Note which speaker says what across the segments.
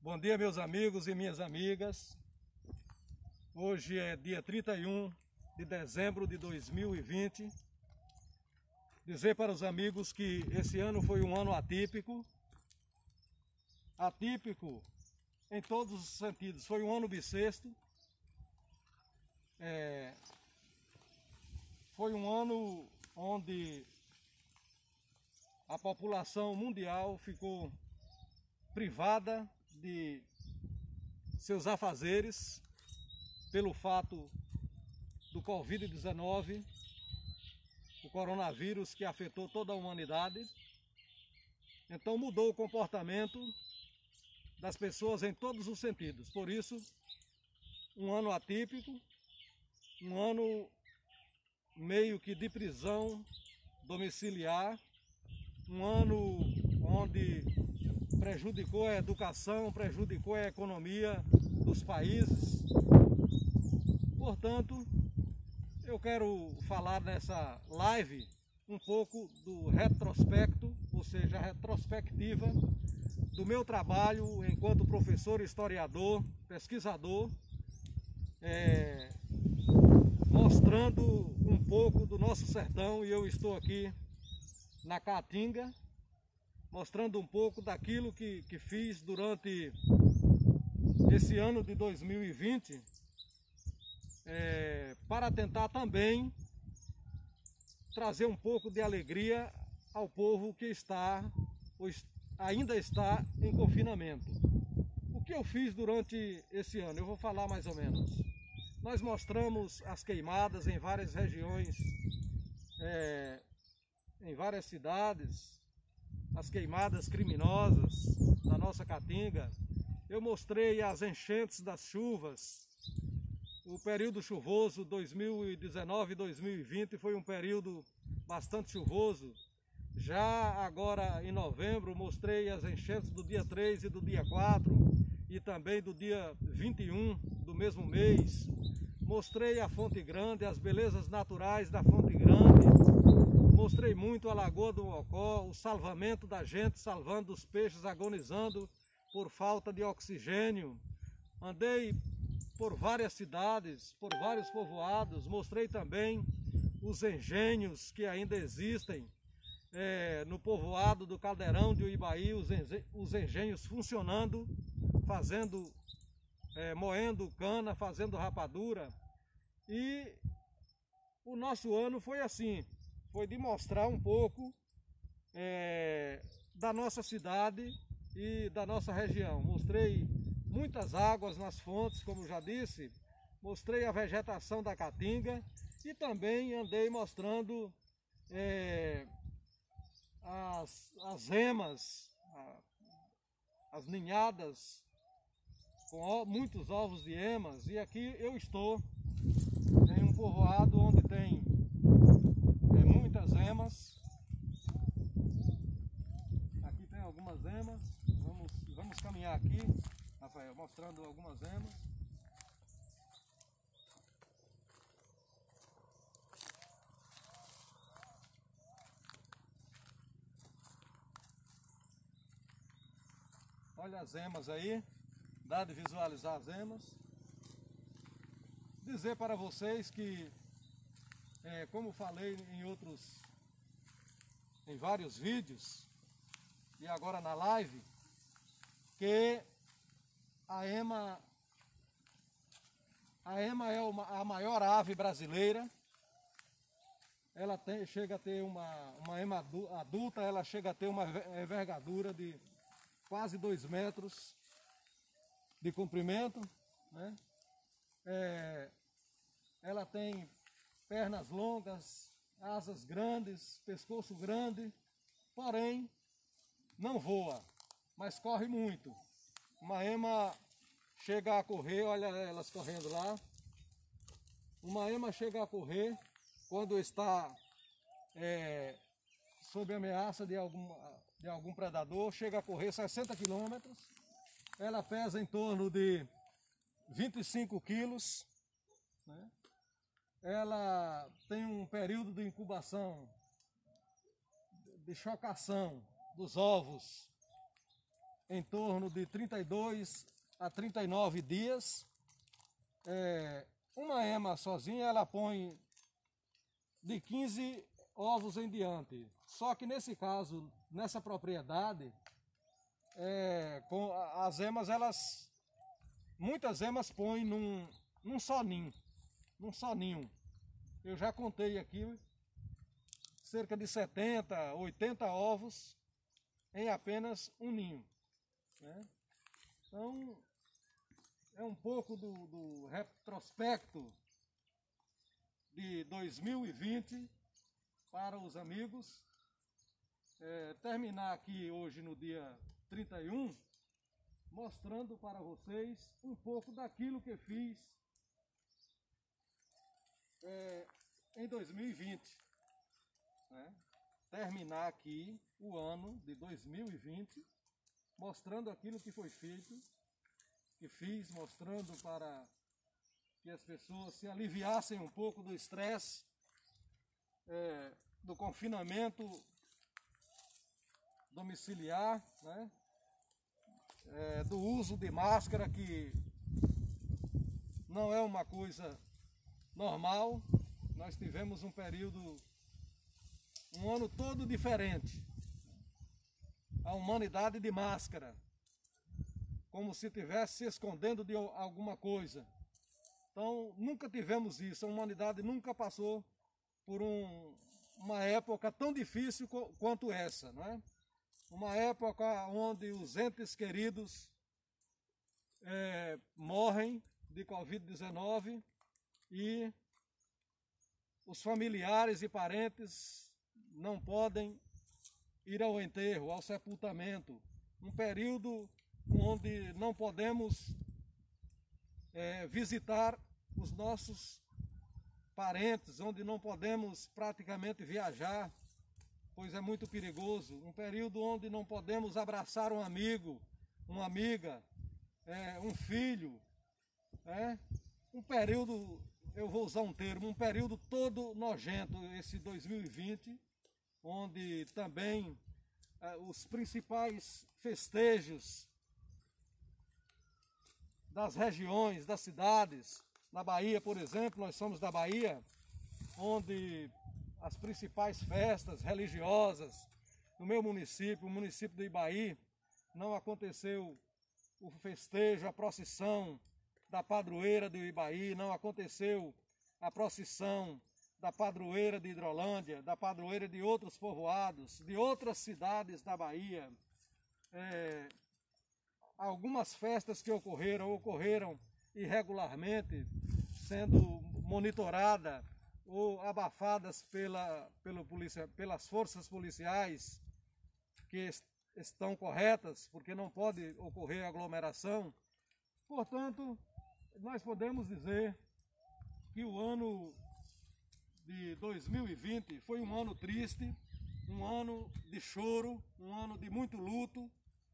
Speaker 1: Bom dia, meus amigos e minhas amigas. Hoje é dia 31 de dezembro de 2020. Dizer para os amigos que esse ano foi um ano atípico. Atípico em todos os sentidos. Foi um ano bissexto. Foi um ano onde a população mundial ficou privada de seus afazeres pelo fato do Covid-19, o coronavírus que afetou toda a humanidade. Então mudou o comportamento das pessoas em todos os sentidos. Por isso, um ano atípico, um ano meio que de prisão domiciliar, um ano onde prejudicou a educação, prejudicou a economia dos países. Portanto, eu quero falar nessa live um pouco do retrospecto, ou seja, a retrospectiva do meu trabalho enquanto professor, historiador, pesquisador, mostrando um pouco do nosso sertão. E eu estou aqui na Caatinga, mostrando um pouco daquilo que fiz durante esse ano de 2020, para tentar também trazer um pouco de alegria ao povo que ainda está em confinamento. O que eu fiz durante esse ano? Eu vou falar mais ou menos. Nós mostramos as queimadas em várias regiões, em várias cidades, as queimadas criminosas da nossa Caatinga. Eu mostrei as enchentes das chuvas. O período chuvoso 2019 e 2020 foi um período bastante chuvoso. Já agora em novembro mostrei as enchentes do dia 3 e do dia 4 e também do dia 21 do mesmo mês. Mostrei a Fonte Grande, as belezas naturais da Fonte Grande. Mostrei muito a Lagoa do Mocó, o salvamento da gente, salvando os peixes agonizando por falta de oxigênio. Andei por várias cidades, por vários povoados. Mostrei também os engenhos que ainda existem no povoado do Caldeirão de Uibaí, os engenhos funcionando, moendo cana, fazendo rapadura. E o nosso ano foi assim, foi de mostrar um pouco da nossa cidade e da nossa região. Mostrei muitas águas nas fontes, como já disse, mostrei a vegetação da Caatinga e também andei mostrando as remas, as ninhadas com muitos ovos de emas. E aqui eu estou em um povoado onde tem muitas emas. Aqui tem algumas emas. Vamos caminhar aqui, Rafael, mostrando algumas emas. Olha as emas aí, dá de visualizar as emas. Dizer para vocês que, como falei em vários vídeos e agora na live, que a ema é a maior ave brasileira. Ela chega a ter uma ema adulta, ela chega a ter uma envergadura de quase 2 metros de comprimento, né? Ela tem pernas longas, asas grandes, pescoço grande, porém não voa, mas corre muito. Uma ema chega a correr, olha elas correndo lá. Uma ema chega a correr quando está sob ameaça de algum predador, chega a correr 60 quilômetros. Ela pesa em torno de 25 quilos, né? Ela tem um período de incubação, de chocação dos ovos em torno de 32 a 39 dias. Uma ema sozinha, ela põe de 15 ovos em diante. Só que nesse caso, nessa propriedade, com as emas, muitas emas põem num só ninho. Eu já contei aqui cerca de 70, 80 ovos em apenas um ninho, né? Então, é um pouco do retrospecto de 2020 para os amigos. Terminar aqui hoje no dia 31, mostrando para vocês um pouco daquilo que fiz em 2020, né? Terminar aqui o ano de 2020, mostrando aquilo que foi feito, que fiz, mostrando para que as pessoas se aliviassem um pouco do estresse, do confinamento domiciliar, né? Do uso de máscara, que não é uma coisa normal. Nós tivemos um ano todo diferente. A humanidade de máscara, como se estivesse se escondendo de alguma coisa. Então, nunca tivemos isso. A humanidade nunca passou por uma época tão difícil quanto essa, não é? Uma época onde os entes queridos morrem de Covid-19 e os familiares e parentes não podem ir ao enterro, ao sepultamento. Um período onde não podemos visitar os nossos parentes, onde não podemos praticamente viajar, pois é muito perigoso. Um período onde não podemos abraçar um amigo, uma amiga, um filho. Um período, eu vou usar um termo, um período todo nojento, esse 2020, onde também os principais festejos das regiões, das cidades, na Bahia, por exemplo, nós somos da Bahia, onde as principais festas religiosas no meu município, o município do Ibaí, não aconteceu o festejo, a procissão da padroeira do Ibaí, não aconteceu a procissão da padroeira de Hidrolândia, da padroeira de outros povoados, de outras cidades da Bahia. Algumas festas que ocorreram irregularmente, sendo monitorada ou abafadas pelas forças policiais, que estão corretas, porque não pode ocorrer aglomeração. Portanto, nós podemos dizer que o ano de 2020 foi um ano triste, um ano de choro, um ano de muito luto,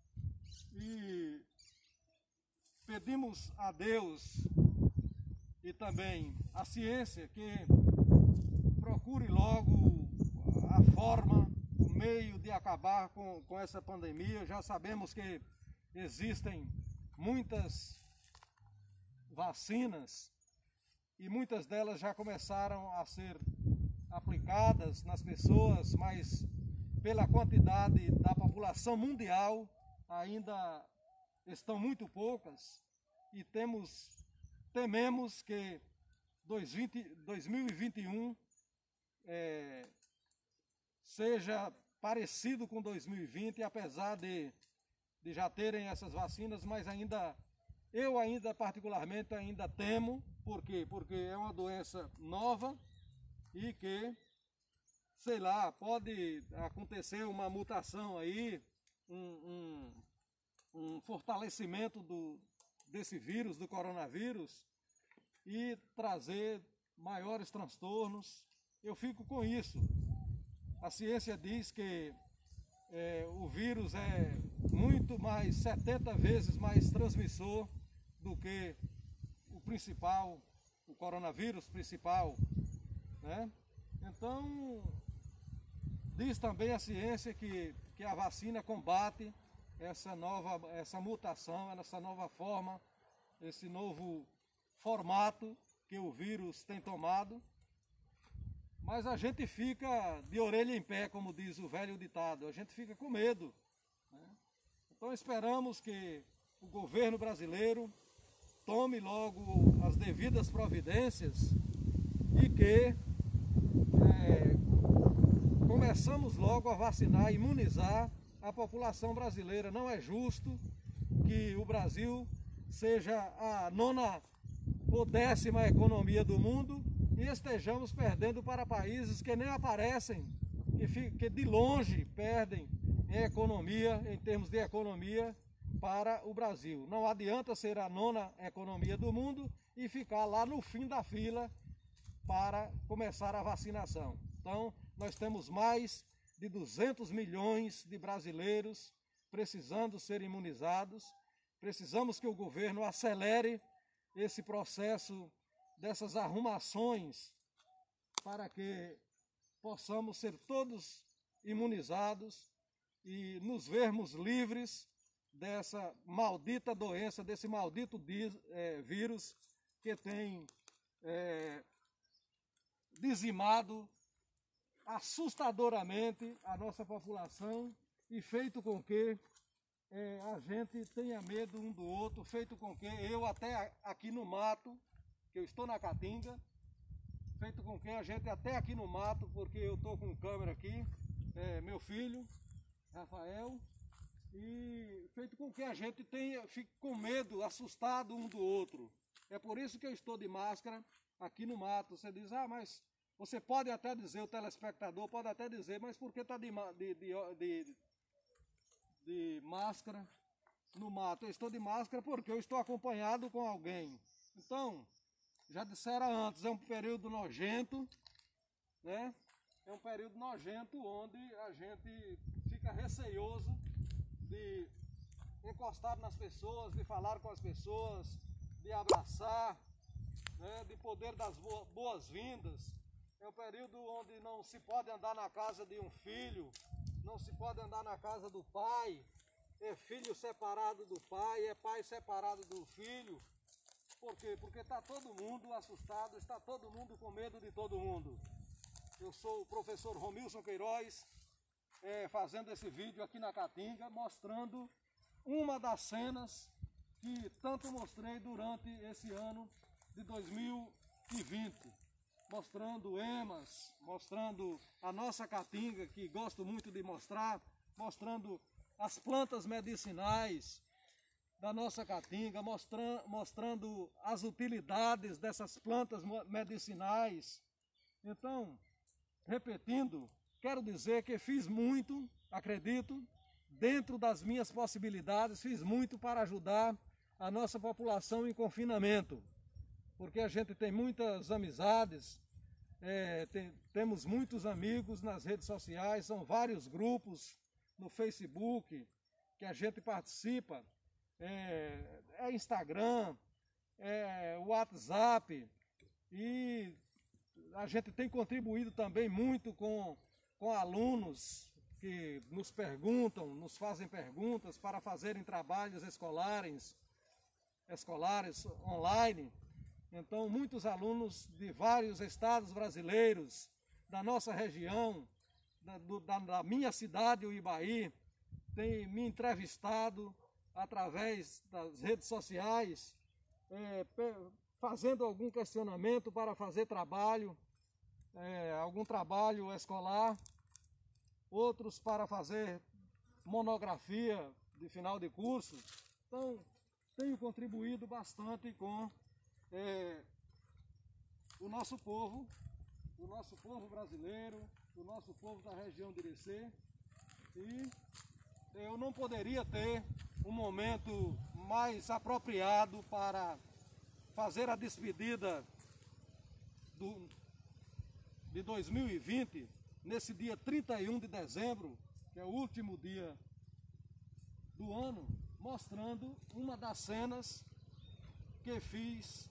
Speaker 1: e pedimos a Deus e também a ciência que procure logo a forma, o meio de acabar com essa pandemia. Já sabemos que existem muitas vacinas e muitas delas já começaram a ser aplicadas nas pessoas, mas pela quantidade da população mundial ainda estão muito poucas, e tememos que 2021 seja parecido com 2020, apesar de já terem essas vacinas, mas eu particularmente temo. Por quê? Porque é uma doença nova e que, sei lá, pode acontecer uma mutação aí, um fortalecimento desse vírus, do coronavírus, e trazer maiores transtornos. Eu fico com isso. A ciência diz que o vírus é muito mais, 70 vezes mais transmissor do que o coronavírus principal, né? Então, diz também a ciência que a vacina combate essa mutação, essa nova forma, esse novo formato que o vírus tem tomado. Mas a gente fica de orelha em pé, como diz o velho ditado, a gente fica com medo, né? Então esperamos que o governo brasileiro tome logo as devidas providências e que começamos logo a vacinar, imunizar a população brasileira. Não é justo que o Brasil seja a 9ª ou 10ª economia do mundo e estejamos perdendo para países que nem aparecem, que de longe perdem em economia, em termos de economia, para o Brasil. Não adianta ser a 9ª economia do mundo e ficar lá no fim da fila para começar a vacinação. Então, nós temos mais de 200 milhões de brasileiros precisando ser imunizados. Precisamos que o governo acelere esse processo dessas arrumações para que possamos ser todos imunizados e nos vermos livres dessa maldita doença, desse maldito vírus que tem dizimado assustadoramente a nossa população e feito com que a gente tenha medo um do outro, feito com que eu até aqui no mato, que eu estou na Caatinga, feito com que a gente até aqui no mato, porque eu estou com câmera aqui, meu filho, Rafael, e feito com que a gente fique com medo, assustado um do outro. É por isso que eu estou de máscara aqui no mato. Você diz, mas você pode até dizer, o telespectador pode até dizer, mas por que está de máscara no mato? Eu estou de máscara porque eu estou acompanhado com alguém. Então, já disseram antes, é um período nojento, né? É um período nojento onde a gente fica receioso de encostar nas pessoas, de falar com as pessoas, de abraçar, né? De poder dar boas-vindas. É um período onde não se pode andar na casa de um filho, não se pode andar na casa do pai, é filho separado do pai, é pai separado do filho. Por quê? Porque está todo mundo assustado, está todo mundo com medo de todo mundo. Eu sou o professor Romilson Queiroz, fazendo esse vídeo aqui na Caatinga, mostrando uma das cenas que tanto mostrei durante esse ano de 2020. Mostrando emas, mostrando a nossa Caatinga, que gosto muito de mostrar, mostrando as plantas medicinais da nossa Caatinga, mostrando as utilidades dessas plantas medicinais. Então, repetindo, quero dizer que fiz muito, acredito, dentro das minhas possibilidades, fiz muito para ajudar a nossa população em confinamento, porque a gente tem muitas amizades, temos muitos amigos nas redes sociais, são vários grupos no Facebook que a gente participa, Instagram, WhatsApp, e a gente tem contribuído também muito com alunos que nos perguntam, nos fazem perguntas para fazerem trabalhos escolares online. Então, muitos alunos de vários estados brasileiros, da nossa região, da minha cidade, o Ibaí, têm me entrevistado através das redes sociais, fazendo algum questionamento para fazer trabalho, algum trabalho escolar, outros para fazer monografia de final de curso. Então, tenho contribuído bastante com o nosso povo brasileiro, o nosso povo da região de Irecê, e eu não poderia ter um momento mais apropriado para fazer a despedida de 2020, nesse dia 31 de dezembro, que é o último dia do ano, mostrando uma das cenas que fiz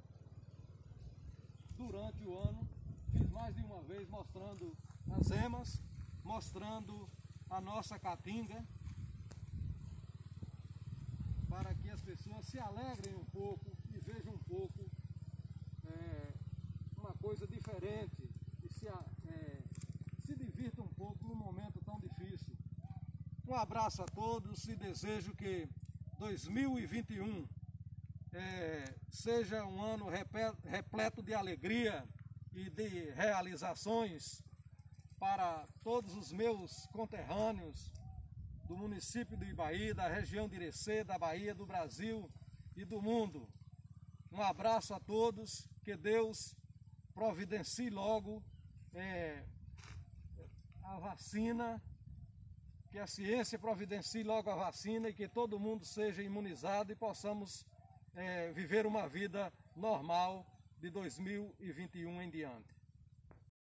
Speaker 1: durante o ano. Fiz mais de uma vez mostrando as emas, mostrando a nossa Caatinga, se alegrem um pouco e vejam um pouco uma coisa diferente e se divirtam um pouco num momento tão difícil. Um abraço a todos e desejo que 2021 seja um ano repleto de alegria e de realizações para todos os meus conterrâneos do município de Ibaí, da região de Irecê, da Bahia, do Brasil e do mundo. Um abraço a todos, que Deus providencie logo a vacina, que a ciência providencie logo a vacina e que todo mundo seja imunizado e possamos viver uma vida normal de 2021 em diante.